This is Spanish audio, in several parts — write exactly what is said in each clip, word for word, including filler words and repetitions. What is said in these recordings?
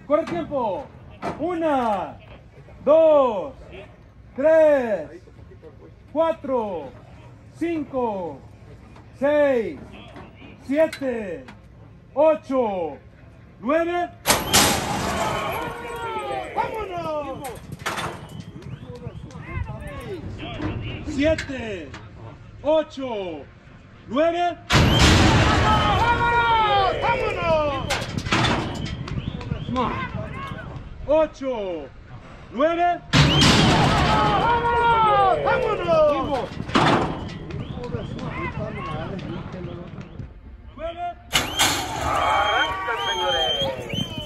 Corre tiempo. Una, dos, tres, cuatro, cinco, seis, siete, ocho, nueve. ¡Vámonos! Siete, ocho, nueve. ¡Vámonos! ¡Vámonos! Ocho, nueve. ¡Vámonos! ¡Vámonos! Nueve. ¡Arrancan, señores!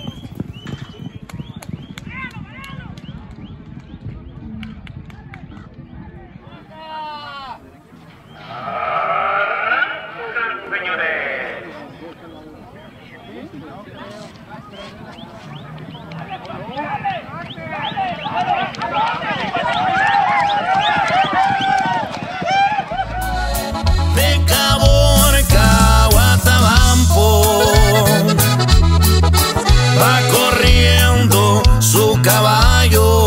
¡Arrancan, señores! De Caborca a Guatabampo va corriendo su caballo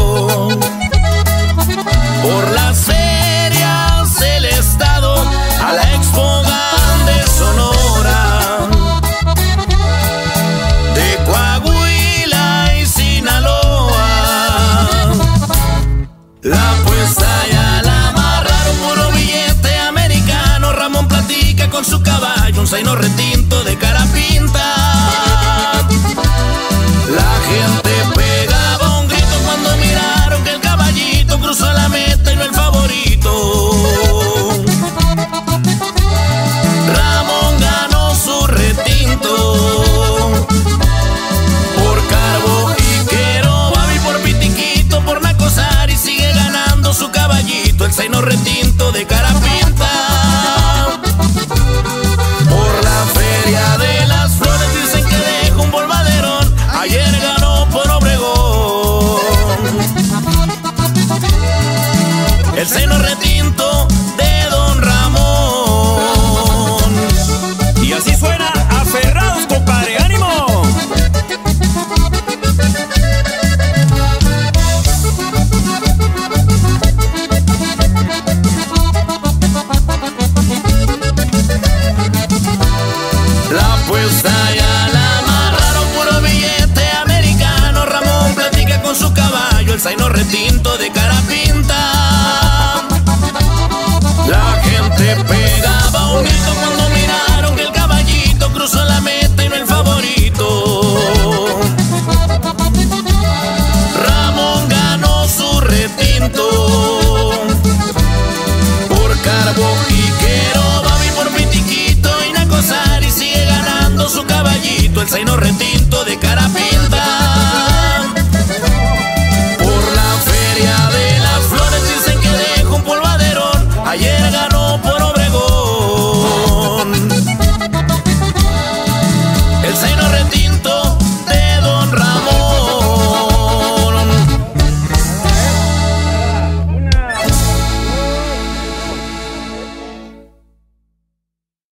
por las ferias del estado a la Expo Grande Sonora, de Coahuila y Sinaloa. La apuesta ya la amarraron, puro billete americano. Ramón platica con su caballo, un zaino retinto